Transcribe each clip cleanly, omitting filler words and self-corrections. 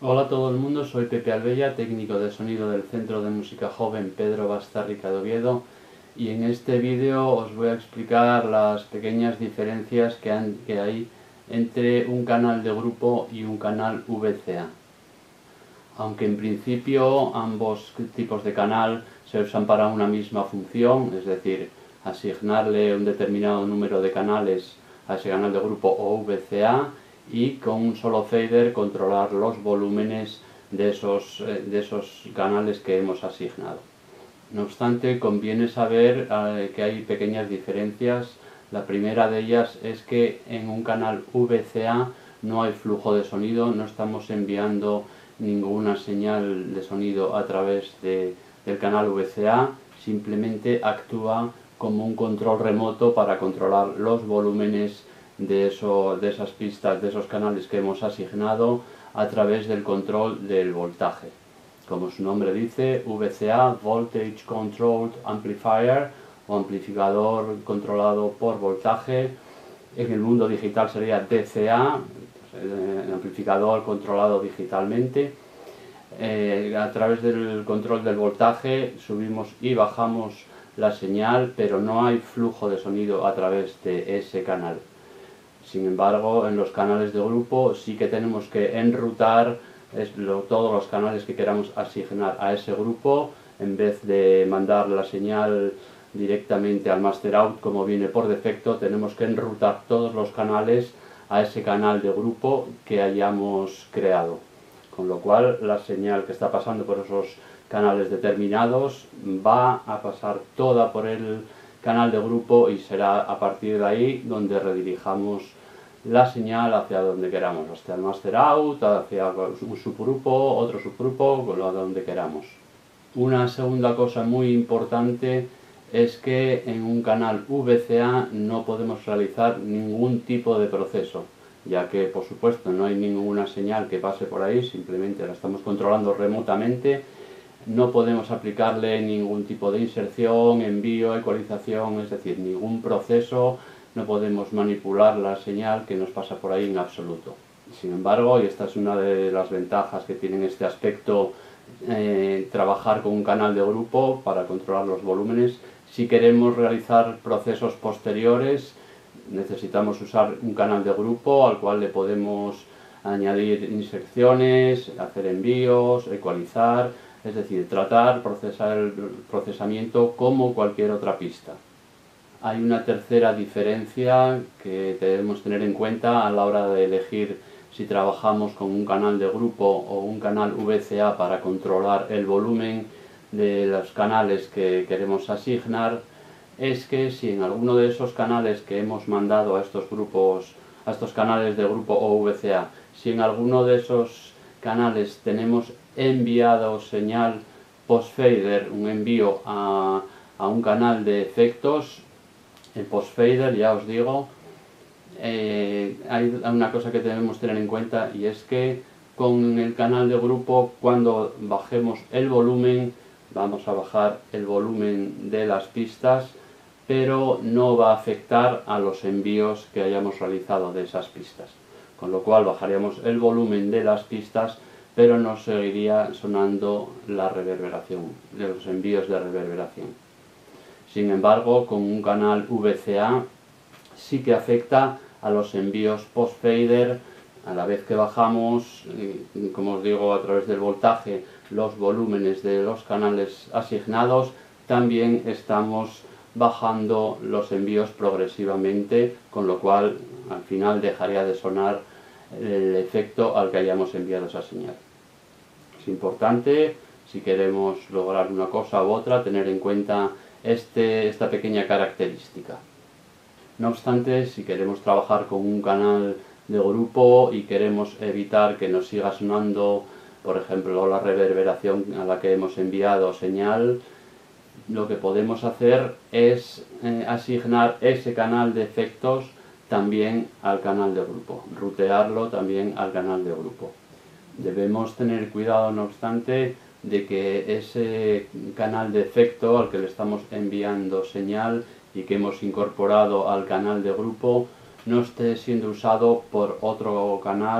Hola a todo el mundo, soy Pepe Albella, técnico de sonido del Centro de Música Joven Pedro Bastarrica de Oviedo, y en este vídeo os voy a explicar las pequeñas diferencias que hay entre un canal de grupo y un canal VCA. Aunque en principio ambos tipos de canal se usan para una misma función, es decir, asignarle un determinado número de canales a ese canal de grupo o VCA, y con un solo fader controlar los volúmenes de esos canales que hemos asignado. No obstante, conviene saber que hay pequeñas diferencias. La primera de ellas es que en un canal VCA no hay flujo de sonido, no estamos enviando ninguna señal de sonido a través del canal VCA, simplemente actúa como un control remoto para controlar los volúmenes de esas pistas, de esos canales que hemos asignado a través del control del voltaje. Como su nombre dice, VCA, Voltage Controlled Amplifier, o amplificador controlado por voltaje. En el mundo digital sería DCA, el amplificador controlado digitalmente. A través del control del voltaje subimos y bajamos la señal, pero no hay flujo de sonido a través de ese canal. Sin embargo, en los canales de grupo sí que tenemos que enrutar todos los canales que queramos asignar a ese grupo. En vez de mandar la señal directamente al master out como viene por defecto, tenemos que enrutar todos los canales a ese canal de grupo que hayamos creado. Con lo cual la señal que está pasando por esos canales determinados va a pasar toda por el canal de grupo y será a partir de ahí donde redirijamos la señal hacia donde queramos, hacia el master out, hacia un subgrupo, otro subgrupo, a donde queramos. Una segunda cosa muy importante es que en un canal VCA no podemos realizar ningún tipo de proceso, ya que por supuesto no hay ninguna señal que pase por ahí, simplemente la estamos controlando remotamente. No podemos aplicarle ningún tipo de inserción, envío, ecualización, es decir, ningún proceso. No podemos manipular la señal que nos pasa por ahí en absoluto. Sin embargo, y esta es una de las ventajas que tiene este aspecto, trabajar con un canal de grupo para controlar los volúmenes. Si queremos realizar procesos posteriores, necesitamos usar un canal de grupo al cual le podemos añadir inserciones, hacer envíos, ecualizar, es decir, procesar el procesamiento como cualquier otra pista. Hay una tercera diferencia que debemos tener en cuenta a la hora de elegir si trabajamos con un canal de grupo o un canal VCA para controlar el volumen de los canales que queremos asignar. Es que si en alguno de esos canales que hemos mandado a estos grupos, a estos canales de grupo o VCA, si en alguno de esos canales tenemos enviado señal post-fader, un envío a un canal de efectos, el post-fader, ya os digo, hay una cosa que debemos tener en cuenta, y es que con el canal de grupo, cuando bajemos el volumen, vamos a bajar el volumen de las pistas, pero no va a afectar a los envíos que hayamos realizado de esas pistas. Con lo cual bajaríamos el volumen de las pistas, pero no seguiría sonando la reverberación, de los envíos de reverberación. Sin embargo, con un canal VCA sí que afecta a los envíos post-fader. A la vez que bajamos, como os digo, a través del voltaje, los volúmenes de los canales asignados, también estamos bajando los envíos progresivamente, con lo cual al final dejaría de sonar el efecto al que hayamos enviado esa señal. Es importante, si queremos lograr una cosa u otra, tener en cuenta esta pequeña característica. No obstante, si queremos trabajar con un canal de grupo y queremos evitar que nos siga sonando, por ejemplo, la reverberación a la que hemos enviado señal, lo que podemos hacer es asignar ese canal de efectos también al canal de grupo, rutearlo también al canal de grupo. Debemos tener cuidado, no obstante, de que ese canal de efecto al que le estamos enviando señal y que hemos incorporado al canal de grupo no esté siendo usado por otro canal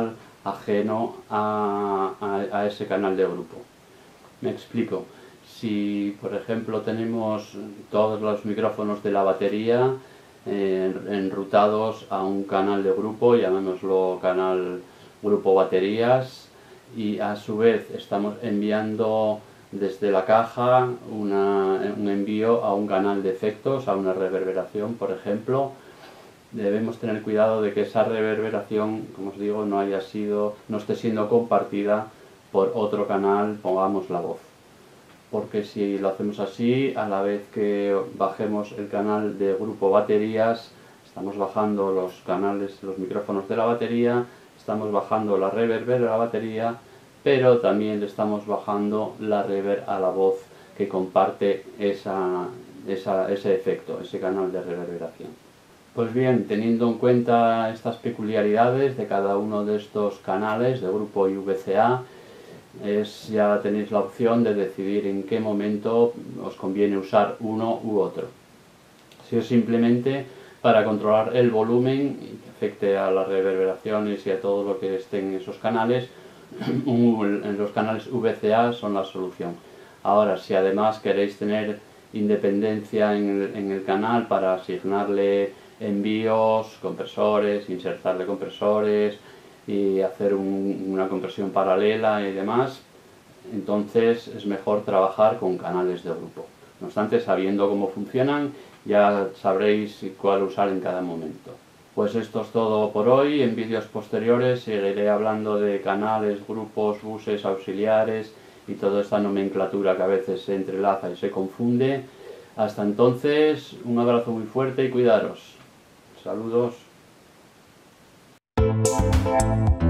ajeno a ese canal de grupo. Me explico. Si por ejemplo tenemos todos los micrófonos de la batería enrutados a un canal de grupo, llamémoslo canal grupo baterías, y a su vez estamos enviando desde la caja un envío a un canal de efectos, a una reverberación por ejemplo, debemos tener cuidado de que esa reverberación, como os digo, no esté siendo compartida por otro canal, pongamos la voz. Porque si lo hacemos así, a la vez que bajemos el canal de grupo baterías, estamos bajando los canales, los micrófonos de la batería, estamos bajando la reverb de la batería, pero también le estamos bajando la reverb a la voz que comparte ese efecto, ese canal de reverberación. Pues bien, teniendo en cuenta estas peculiaridades de cada uno de estos canales de grupo y VCA, ya tenéis la opción de decidir en qué momento os conviene usar uno u otro. Si es simplemente para controlar el volumen que afecte a las reverberaciones y a todo lo que esté en esos canales, en los canales VCA son la solución. Ahora, si además queréis tener independencia en el canal para asignarle envíos, compresores, insertarle compresores y hacer una compresión paralela y demás, entonces es mejor trabajar con canales de grupo. No obstante, sabiendo cómo funcionan, ya sabréis cuál usar en cada momento. Pues esto es todo por hoy. En vídeos posteriores seguiré hablando de canales, grupos, buses, auxiliares y toda esta nomenclatura que a veces se entrelaza y se confunde. Hasta entonces, un abrazo muy fuerte y cuidaros. Saludos.